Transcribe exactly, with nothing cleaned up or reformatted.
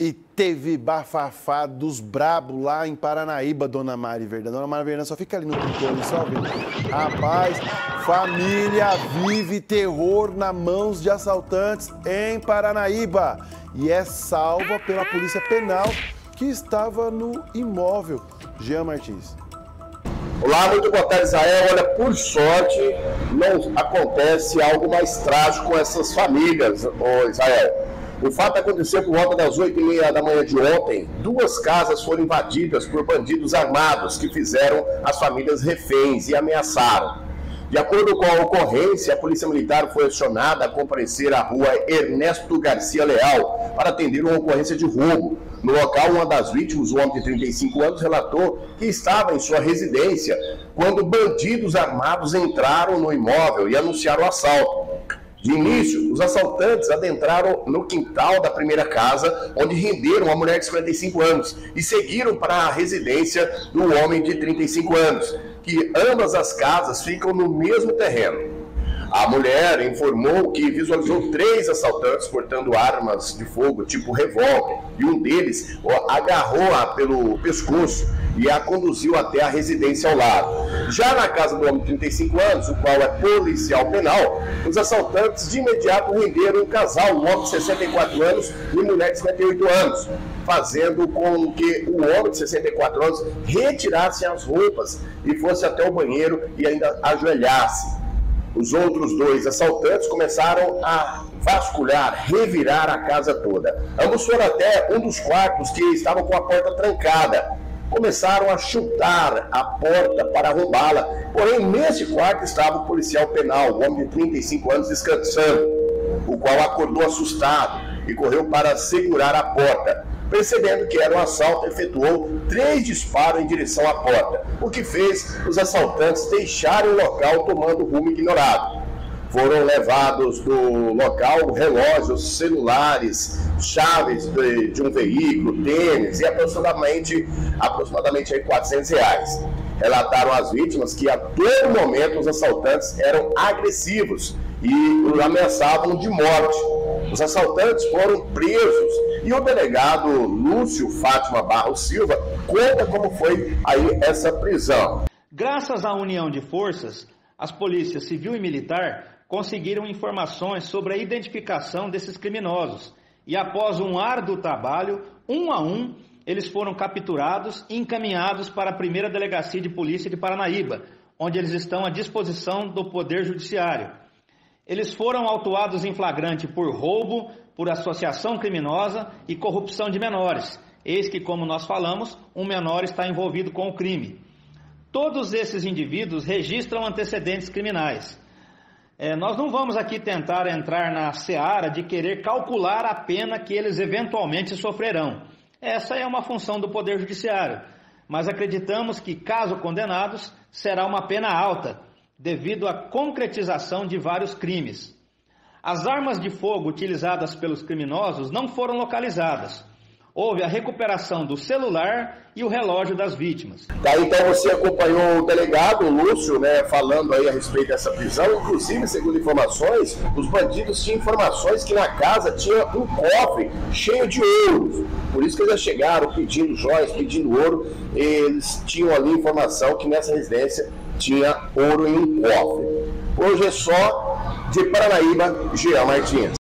E teve bafafá dos brabos lá em Paranaíba, dona Mari Verdão. Dona Mari Verdão só fica ali no controle, só ouvindo. Rapaz, família vive terror nas mãos de assaltantes em Paranaíba. E é salva pela Polícia Penal que estava no imóvel. Jean Martins. Olá, muito boa tarde, Israel. Olha, por sorte, não acontece algo mais trágico com essas famílias, ô Israel. O fato aconteceu por volta das oito e meia da manhã de ontem. Duas casas foram invadidas por bandidos armados que fizeram as famílias reféns e ameaçaram. De acordo com a ocorrência, a Polícia Militar foi acionada a comparecer à rua Ernesto Garcia Leal para atender uma ocorrência de roubo. No local, uma das vítimas, um homem de trinta e cinco anos, relatou que estava em sua residência quando bandidos armados entraram no imóvel e anunciaram o assalto. De início, os assaltantes adentraram no quintal da primeira casa, onde renderam a mulher de cinquenta e cinco anos e seguiram para a residência do homem de trinta e cinco anos, que ambas as casas ficam no mesmo terreno. A mulher informou que visualizou três assaltantes portando armas de fogo tipo revólver e um deles agarrou-a pelo pescoço e a conduziu até a residência ao lado. Já na casa do homem de trinta e cinco anos, o qual é policial penal, os assaltantes de imediato renderam um casal, um homem de sessenta e quatro anos e mulher de cinquenta e oito anos, fazendo com que o homem de sessenta e quatro anos retirasse as roupas e fosse até o banheiro e ainda ajoelhasse. Os outros dois assaltantes começaram a vasculhar, revirar a casa toda. Ambos foram até um dos quartos que estavam com a porta trancada. Começaram a chutar a porta para roubá-la. Porém, nesse quarto estava o policial penal, o homem de trinta e cinco anos, descansando, o qual acordou assustado e correu para segurar a porta. Percebendo que era um assalto, efetuou três disparos em direção à porta, o que fez os assaltantes deixarem o local tomando rumo ignorado. Foram levados do local relógios, celulares, chaves de, de um veículo, tênis e aproximadamente, aproximadamente aí quatrocentos reais. Relataram as vítimas que a todo momento os assaltantes eram agressivos e os ameaçavam de morte. Os assaltantes foram presos e o delegado Lúcio Fátima Barros Silva conta como foi aí essa prisão. Graças à união de forças, as polícias civil e militar conseguiram informações sobre a identificação desses criminosos e após um árduo trabalho, um a um, eles foram capturados e encaminhados para a primeira delegacia de polícia de Paranaíba, onde eles estão à disposição do Poder Judiciário. Eles foram autuados em flagrante por roubo, por associação criminosa e corrupção de menores. Eis que, como nós falamos, um menor está envolvido com o crime. Todos esses indivíduos registram antecedentes criminais. É, nós não vamos aqui tentar entrar na seara de querer calcular a pena que eles eventualmente sofrerão. Essa é uma função do Poder Judiciário, mas acreditamos que, caso condenados, será uma pena alta, devido à concretização de vários crimes. As armas de fogo utilizadas pelos criminosos não foram localizadas. Houve a recuperação do celular e o relógio das vítimas. Tá, então você acompanhou o delegado Lúcio, né, falando aí a respeito dessa prisão. Inclusive, segundo informações, os bandidos tinham informações que na casa tinha um cofre cheio de ouro. Por isso que eles já chegaram pedindo joias, pedindo ouro. Eles tinham ali informação que nessa residência tinha ouro em um cofre. Hoje é só de Paranaíba, Jean Martins.